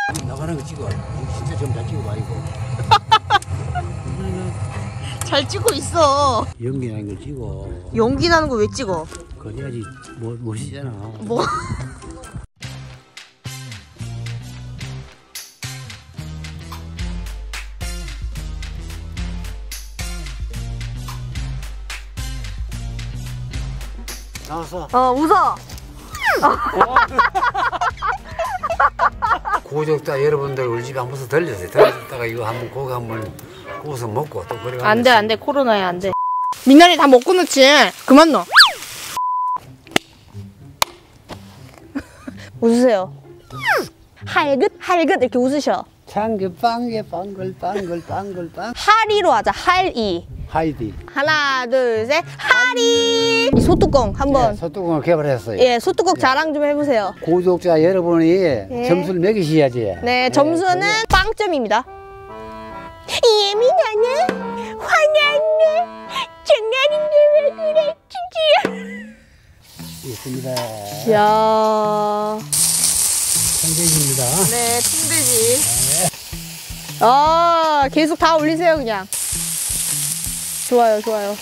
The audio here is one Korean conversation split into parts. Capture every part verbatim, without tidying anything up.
나가는 거 찍어. 진짜 좀 잘 찍어봐 이거. 잘 찍고 있어. 연기 나는 걸 찍어. 연기 나는 거 왜 찍어? 그래야지 뭐 멋있잖아. 뭐? 나왔어. 어 웃어. 구독자 여러분들 우리 집에 한 번씩 들렸어요. 들렸다가 이거 한번 고기 한번 구워서 먹고 또 그래. 안돼 안돼 코로나야 안돼. 미나리 다 먹고 넣지. 그만 넣어. 웃으세요. 할긋 할긋 이렇게 웃으셔. 창게 빵게 빵글 빵글 빵글 빵. 하리로 하자. 할이. 하이디. 하나 둘 셋. 하리. 이 소뚜껑 한번. 예, 소뚜껑을 개발했어요. 예, 소뚜껑 자랑 좀 해보세요. 구독자 여러분이 예. 점수를 매기셔야지. 네, 점수는 네. 빵점입니다. 예민하네, 화났네, 장난인데 왜 그래, 진짜. 있습니다. 이야. 성대입니다. 네, 통돼지. 네. 아, 계속 다 올리세요, 그냥. 좋아요, 좋아요.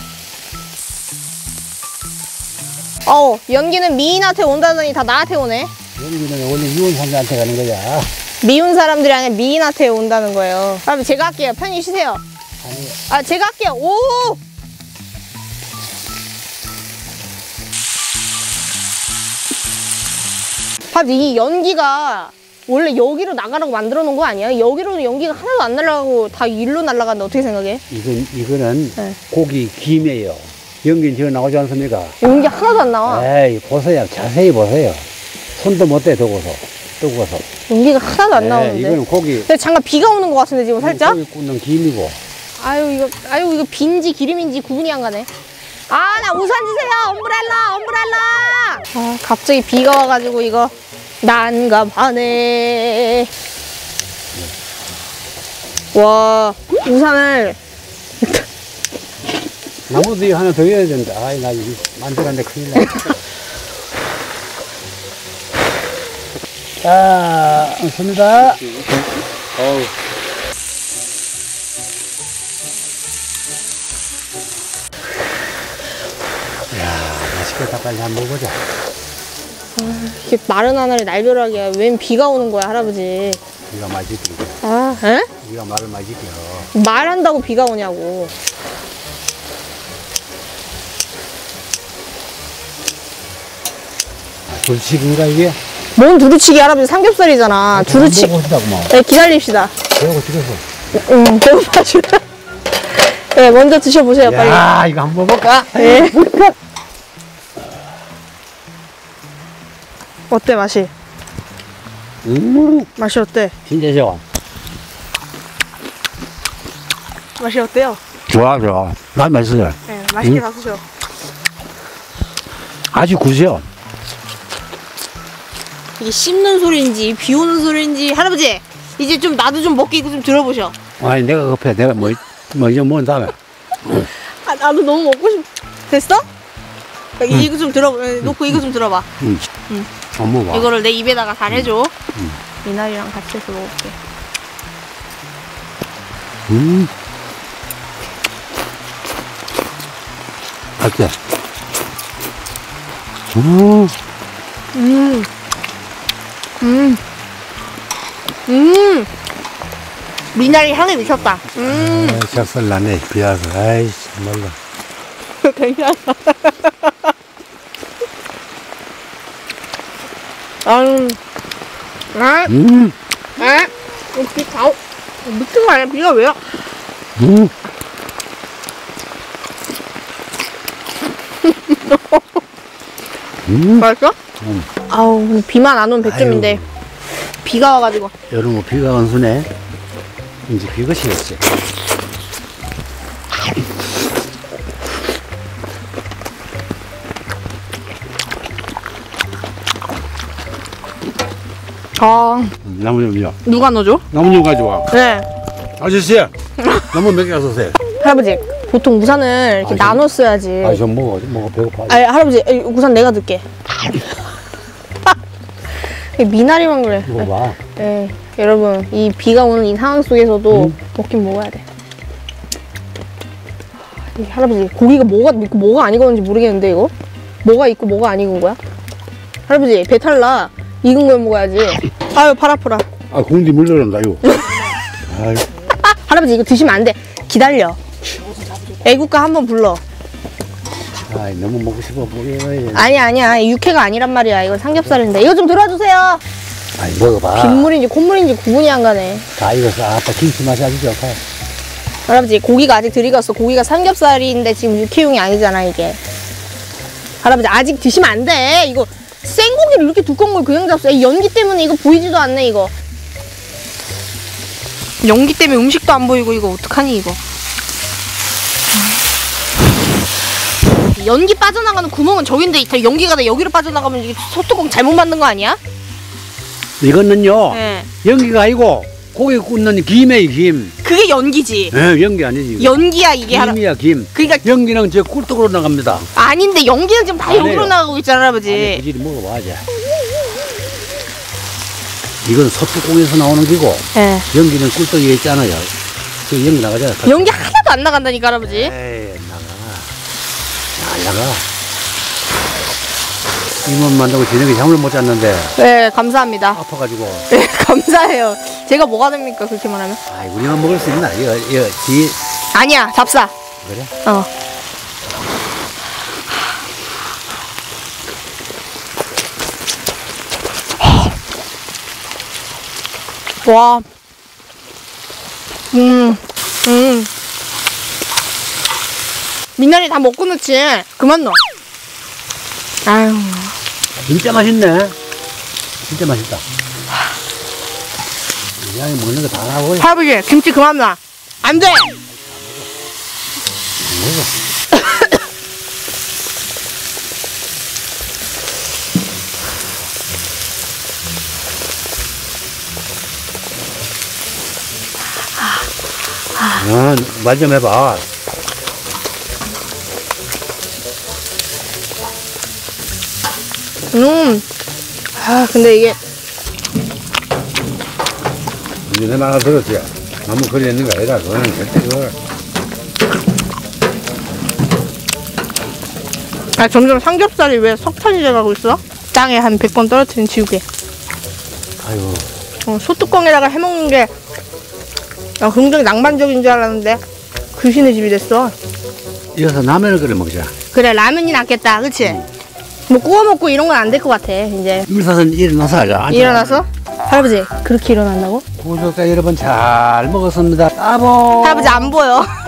어우, 연기는 미인한테 온다더니 다 나한테 오네. 연기는 원래 미운 사람한테 가는 거야. 미운 사람들이 아니라 미인한테 온다는 거예요. 그럼 제가 할게요. 편히 쉬세요. 아니. 아, 제가 할게요. 오! 밥, 이 연기가 원래 여기로 나가라고 만들어 놓은 거 아니야? 여기로는 연기가 하나도 안 날아가고 다 일로 날아가는데 어떻게 생각해? 이건, 이거는 네. 고기 김이에요. 연기는 저 나오지 않습니까? 연기 하나도 안 나와. 에이, 보세요. 자세히 보세요. 손도 못 대, 두고서. 뜨거워서. 연기가 하나도 안 네, 나오는데. 이거는 고기. 근데 잠깐 비가 오는 것 같은데 지금 살짝? 고기 굽는 김이고. 아유 이거 아유 이거 빈지 기름인지 구분이 안 가네. 아 나 우산 주세요. 엄브렐라 엄브렐라. 아 갑자기 비가 와가지고 이거 난감하네. 와 우산을 나무도 하나 더 해야 된다. 아이 나 이거 만들었는데 큰일 나. 자, 좋습니다. 어우. 이야, 맛있겠다. 빨리 한번 먹어보자. 아, 이게 마른 하늘에 날벼락이야. 웬 비가 오는 거야 할아버지. 비가 많이 지켜. 아, 에? 비가 말을 많이 지켜. 말한다고 비가 오냐고. 아, 불치기인가 이게? 뭔 두루치기 할아버지 삼겹살이잖아. 아, 두루치기. 네, 기다립시다. 배우고 찍어서. 응, 배고파지. 네, 먼저 드셔보세요, 빨리. 야, 이거 한번 먹어볼까? 네. 어때, 맛이? 음, 맛이 어때? 진짜 좋아. 맛이 어때요? 좋아, 좋아. 난 맛있어요. 네, 맛있게 음. 다 드셔. 아주 구세요. 이게 씹는 소리인지, 비 오는 소리인지, 할아버지! 이제 좀 나도 좀 먹게 이거 좀 들어보셔. 아니, 내가 급해. 내가 뭐, 뭐, 이제 먹은 다음에. 아, 나도 너무 먹고 싶... 됐어? 응. 이거 좀 들어, 놓고 이거 좀 들어봐. 응. 응. 안 먹어. 이거를 내 입에다가 잘 해줘. 응. 미나리랑 같이 해서 먹을게. 음. 어때? 음. 음. 음. 음. 미나리 향이 미쳤다. 음. 아, 작살 나네. 비와서. 아이씨, 몰라. 괜찮아. 음. 아. 음. 아. 비 다, 미친 거 아니야? 비가 왜요? 음. 음. 맛있어? 음. 아우, 근데 비만 안 오면 백 점인데. 아유. 비가 와가지고. 여름 비가 온수네. 이제 비가 시겠지. 아. 나무 좀 줘. 누가 넣어줘? 나무 좀 가져와. 네. 아저씨, 나무 몇 개 가져오세요. 할아버지, 보통 우산을 이렇게 아, 나눠 써야지. 아, 좀 먹어. 먹어. 배고파. 아니, 할아버지, 우산 내가 들게. 미나리만 그래. 먹어봐. 네, 여러분 이 비가 오는 이 상황 속에서도 음. 먹긴 먹어야 돼. 이 할아버지 고기가 뭐가 있고 뭐가 안 익었는지 모르겠는데 이거? 뭐가 있고 뭐가 안 익은 거야? 할아버지 배탈 나. 익은 걸 먹어야지. 아유 팔 아프라. 아 공기 물 들어간다 이거. 아유. 할아버지 이거 드시면 안 돼. 기다려. 애국가 한번 불러. 아 너무 먹고 싶어 보여. 아니야 아니야 육회가 아니란 말이야. 이거 삼겹살인데 이거 좀 들어주세요. 아니 먹어봐. 빗물인지 콧물인지 구분이 안 가네. 다 익었어. 아빠 김치 맛이 아주 좋아. 할아버지 고기가 아직 덜 익었어. 고기가 삼겹살인데 지금 육회용이 아니잖아 이게. 할아버지 아직 드시면 안 돼. 이거 생고기를 이렇게 두꺼운 걸 그냥 잡숴. 이 연기 때문에 이거 보이지도 않네 이거. 연기 때문에 음식도 안 보이고 이거 어떡하니 이거. 연기 빠져나가는 구멍은 저긴데 연기가 다 여기로 빠져나가면 이게 소뚜껑 잘못 만든 거 아니야? 이거는요. 네. 연기가 아니고 고기 굽는 김이에요 김. 그게 연기지. 네, 연기 아니지. 이거. 연기야 이게. 김이야 김. 그러니까 연기는 저 꿀떡으로 나갑니다. 아닌데 연기는 지금 다 아니에요. 여기로 나가고 있잖아 할아버지. 부지리 먹어봐 이제. 이건 소뚜껑에서 나오는 기고. 네. 연기는 꿀떡에 있잖아요. 그 연기 나가잖아. 연기 하나도 안 나간다니까 할아버지. 에이 나가. 잘 나가. 이만 만들고 저녁에 잠을 못 잤는데. 네 감사합니다. 아파가지고. 네 감사해요. 제가 뭐가 됩니까 그렇게만 하면? 아이 우리만 먹을 수 있나? 이거 이거 지. 아니야 잡사. 그래? 어. 와. 음. 음. 미나리 다 먹고 넣지. 그만 넣어. 아유. 진짜 맛있네. 진짜 맛있다. 그냥 먹는 거 다 나오고. 할아버지 김치 그만 놔. 안 돼. 아, 말 좀 해봐. 음. 아 근데 이게 이제 내 말 들었지? 아무 거리 있는 거 아니라 그거는 절대 그걸. 아 점점 삼겹살이 왜 석탄이 돼가고 있어? 땅에 한 백 번 떨어뜨린 지우개. 아이고. 어, 소뚜껑에다가 해먹는 게 아, 굉장히 낭만적인 줄 알았는데 귀신의 집이 됐어. 이어서 라면을 끓여 먹자. 그래 라면이 낫겠다 그치? 응. 뭐 구워 먹고 이런 건 안 될 것 같아 이제. 일사선 일어나서 하자. 일어나서? 할아버지 그렇게 일어난다고? 구독자 여러분 잘 먹었습니다. 따봉. 할아버지 안 보여.